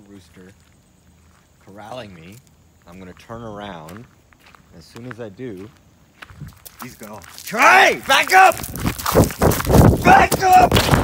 Rooster corralling me. I'm gonna turn around. As soon as I do, he's gonna try! Back up! Back up!